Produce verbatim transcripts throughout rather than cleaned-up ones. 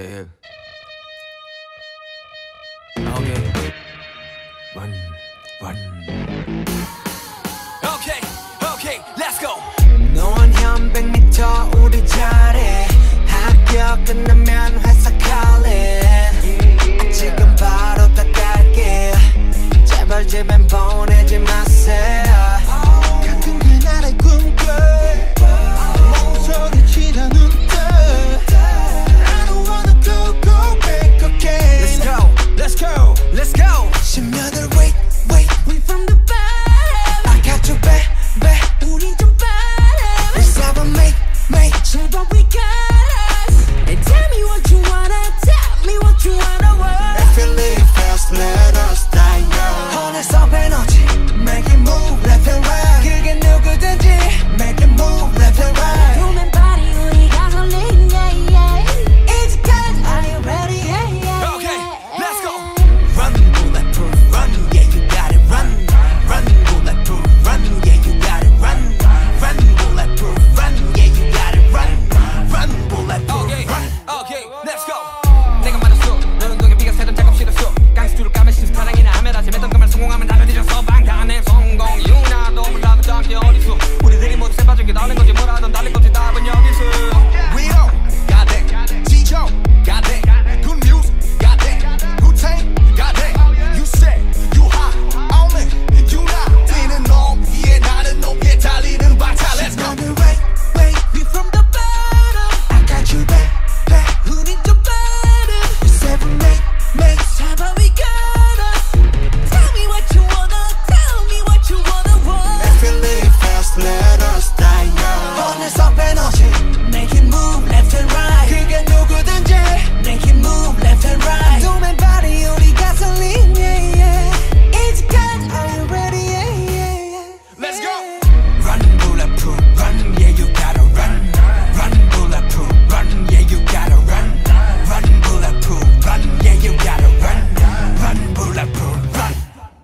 Yeah, yeah. Okay. Run, run. Okay, okay, let's go. 노원 현 백 미터 우리 자리 학교 끝나면 회사 calling 지금 바로 다 갈게 제발 집엔 보내지 마세요 같은 그날의 꿈꿔 멍소리치라는 Let's go, let's go. 심연을 wait, wait. We from the bottom. I got your back, back. 우린 좀 빠름. Let's have a make, make. 제발 we got us. And tell me what you wanna, tell me what you wanna want. If you live fast, let us die young. 어느새 에너지, make it move left and right. 그게 누구든지, make it move left and right. 보면 party 우리 가솔린, yeah, yeah. It's good, are you ready, yeah, yeah. Okay. Let's go. Run, bulletproof, run, yeah, you got it, run. Run, bulletproof, run, yeah, you got it, run. Run, bulletproof, run, yeah, you got it, run. Run, bulletproof, okay, run. Okay, let's go. 내가 말했어, 너는 너의 비가 새던 작업 싫었어. 깡스투를 까면 신스타랑이나 하면 다시 맺던 까면 성공하면 다들 뒤져서 방탄의 성공. 유나도 몰라도 저기 어디서 우리들이 모두 새빠지게 달린 거지 뭐라든 달린 거지 답은 여기서. We all got that, 지쳐, got that, good music. You say you hot, only you not. 뛰는 높이에 나는 높이에 달리는 박차. Let's go. Wait, wait, we from the bottom. I got you back, back. 우린 좀 빠름. You said we make, make. 제발 we got us. Tell me what you wanna, tell me what you wanna want. If you live fast, let us die young. 어느새 에너지, make it move left and right. 그게 누구든지, make it move left and right. 도맨 party 우리 가솔린, yeah, yeah. It's good, are you ready, yeah, yeah, yeah. Let's go. Run, bulletproof, run, yeah, you gotta run. Run, bulletproof, run, yeah, you gotta run. Run, bulletproof, run, yeah, you gotta run. Run, bulletproof, run.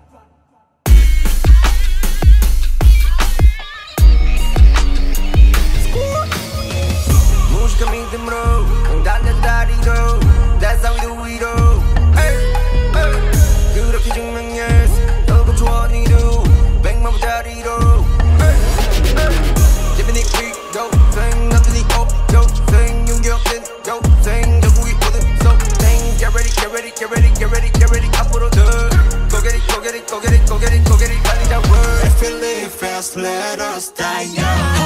무식한 믿음으로 달려다니고 That's how we do it all. Hey, hey. 그렇게 증명했어 너도 조언이도 백만 부자리로 Hey, hey. 재빈이 quick 생 남들이 생 윤격된 생 결국이 모든 생 Get ready, get ready, get ready, get ready, get ready 앞으로 더 Go get it, go get it, go get it, go get it, go get it 달리자 word. If you live fast, let us die young.